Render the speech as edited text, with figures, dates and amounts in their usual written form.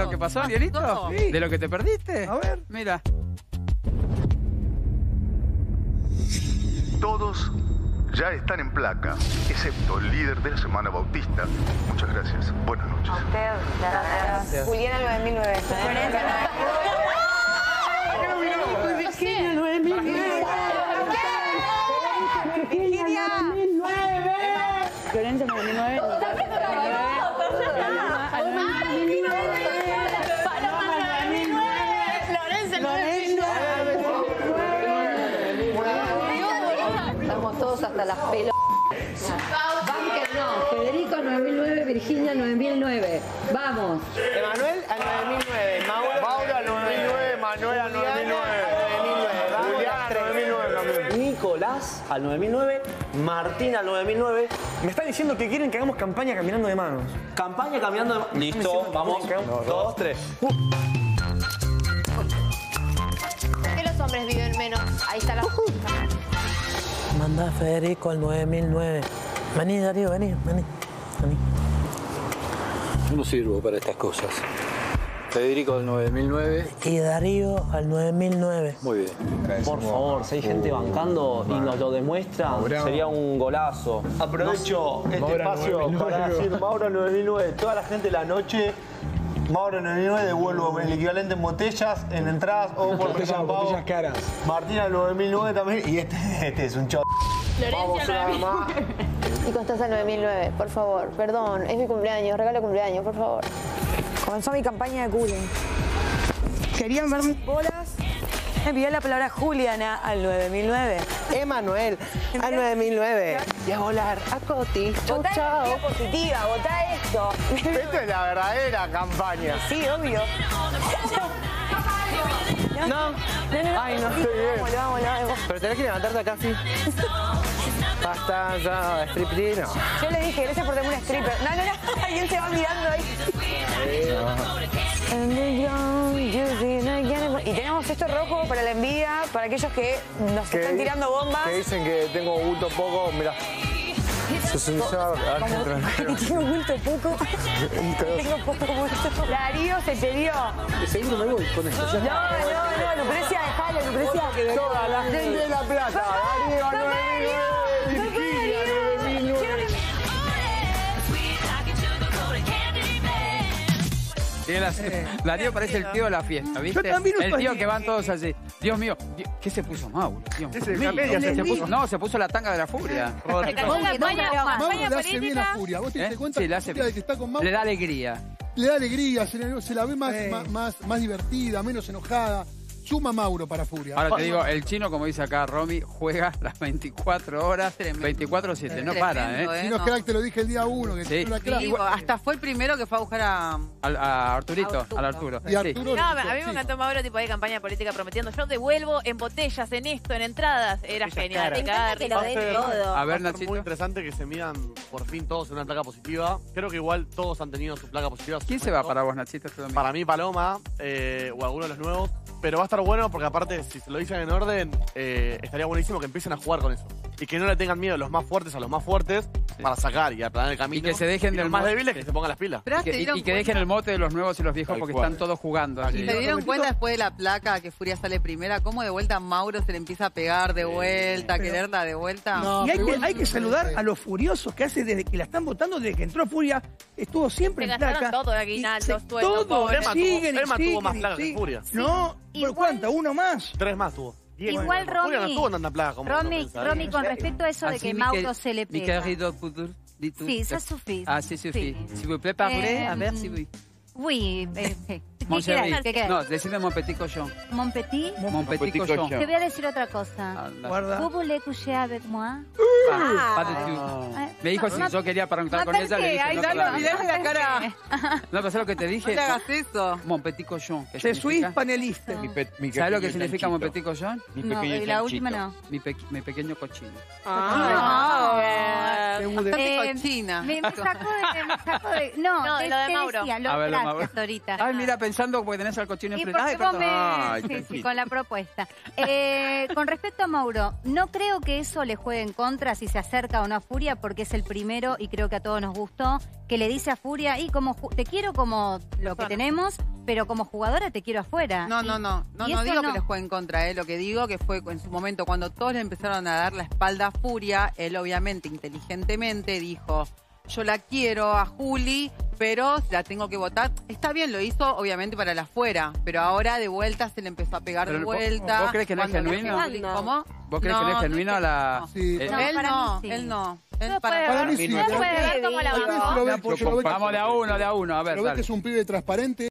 que pasó, Arielito? Sí. ¿De lo que te perdiste? A ver. Mira. Todos ya están en placa, excepto el líder de la Semana Bautista. Muchas gracias. Buenas noches. Gracias. Juliana 9009. Virginia 9009. Virginia 9009. Florencia 9009. Estamos todos hasta las pelotas. Bunker no. Federico 9009, Virginia 9009. Vamos. Emanuel al 9009. Mauro al 9009. Manuel al 9009. Julián al 9009 también. Nicolás al 9009. Martín al 9009. Me están diciendo que quieren que hagamos campaña caminando de manos. Campaña caminando de manos. Listo, vamos. 2, 3. ¿Por qué los hombres viven menos? Ahí está la... Manda a Federico al 9009. Vení, Darío, vení. Yo no sirvo para estas cosas. Federico al 9009. Y Darío al 9009. Muy bien. Por favor, si hay gente bancando y nos lo demuestra, sería un golazo. Aprovecho este espacio para decir Mauro 9009. Toda la gente de la noche. Mauro 99 devuelvo el equivalente en botellas, en entradas o por botellas caras. Martín al 9009 también. Y este es un chavo. Vamos una vez más. Y Constanza 9009, por favor. Perdón, es mi cumpleaños, regalo de cumpleaños, por favor. Comenzó mi campaña de cooling. ¿Querían ver mis bolas? Me envió la palabra Juliana al 9009. Emanuel al 9009. Y a volar a Coti. Chau, Votá chau. energía positiva, votá esto. Esto es la verdadera campaña. Sí, obvio. No. Ay, no estoy bien. Vamos. Pero tenés que levantarte acá, sí. Basta, ya, striptease, no. Yo le dije, gracias por tener un stripper. No. Alguien se va mirando ahí. Y tenemos esto rojo para la envidia, para aquellos que nos están tirando bombas. Que dicen que tengo bulto poco, mirá. Y tengo bulto poco. Tengo poco bulto. Darío se te dio. Seguro me voy con esto. No, Lucrecia, dejalo, Lucrecia. Toda la gente de La Plata. Darío, 9009. Virginia, 9009. Darío parece el tío de la fiesta, ¿viste? Yo también el estoy tío ahí. que van todos así. Dios mío, ¿qué se puso Mauro? Dios Ese mío. Capella se puso. No, se puso la tanga de la furia. Mauro le hace bien a Furia. ¿Vos te diste cuenta Sí, que de que está con Mauro? Le da alegría. Le da alegría, se la ve más divertida, menos enojada. Suma Mauro para Furia. Ahora te digo, el chino, como dice acá Romy, juega las 24 horas, 24/7, no para, ¿eh? Si no es crack, te lo dije el día 1, que Sí. no era crack. Sí, hasta fue el primero que fue a buscar A Arturito, al Arturo. Y Arturo No, a mí me encantó Mauro, tipo de campaña política prometiendo. Yo devuelvo en botellas, en esto, en entradas. Era genial. Te cagaba de risa. A ver, Va a ser Nachito. muy interesante que se midan por fin todos en una placa positiva. Creo que igual todos han tenido su placa positiva. ¿Quién se va para vos, Nachito, este domingo? Para mí, Paloma o alguno de los nuevos. Pero va a estar bueno porque aparte, si se lo dicen en orden, estaría buenísimo que empiecen a jugar con eso. Y que no le tengan miedo los más fuertes a los más fuertes para sacar y aplanar el camino. Y que se dejen los del más mote. débiles que se pongan las pilas. Y que dejen el mote de los nuevos y los viejos porque están todos jugando. ¿Y se dieron cuenta después de la placa que Furia sale primera, cómo de vuelta Mauro se le empieza a pegar de vuelta, a quererla de vuelta? No, y hay que saludar a los furiosos que hace desde que la están votando, desde que entró Furia, estuvo siempre Se en gastaron placa. todo de aguinaldos, sueldos, Todo, pobres. Emma tuvo más placa que Furia. No, ¿por cuánto? ¿Uno más? 3 más tuvo. Igual, Furia no Romy, tuvo tanta placa como Romy, con respecto a eso de que Mauro se le Mi pega. querido Pudur, dis-tu. Sí, ça suffit. Ah, sí, suffit. Sí. S'il vous plaît, parlez, a ver si oui. Oui, Mon ¿qué chéri. querés? ¿Qué querés? No, decime mon petit cochon. Mon petit. Mon petit cochon. Te voy a decir otra cosa. Guarda. ¿Vous voulez coucher avec moi? Pas du tout. Me dijo si yo quería preguntar con ella, le dije Ay, no. dale, mirale la cara. No, pero ¿sabes lo que te dije? No le hagas eso. Mon petit cochon. ¿Qué Je suis significa? panelista. ¿Sabes lo que significa mon petit cochon? No, y la última no. Mi pequeño cochino. Bastante cochina. Me sacó de... No, de lo de Mauro. decía, A ver, lo de Mauro. gracias, Dorita. Ay, mira, pensando porque tenés al cochino Y enfrente. Ay, porque vos perdón. me... Ay, sí, tranquilo. con la propuesta. Con respecto a Mauro, no creo que eso le juegue en contra si se acerca o no a Furia, porque es el primero, y creo que a todos nos gustó, que le dice a Furia, y como te quiero como lo que tenemos, pero como jugadora te quiero afuera. No Y eso digo que les juegue en contra, lo que digo que fue en su momento cuando todos le empezaron a dar la espalda a Furia, él obviamente inteligentemente dijo, yo la quiero a Juli, pero la tengo que votar. Está bien, lo hizo obviamente para la afuera, pero ahora de vuelta se le empezó a pegar de vuelta. ¿Vos crees que no es genuino? ¿Cómo? ¿Vos crees que no es genuino la...? Sí. Él no. Para mí sí. No puede ver cómo la Tal vez bancó. lo ve- yo lo ve que- Vamos de a uno, a ver, Lo ve dale. que es un pibe transparente.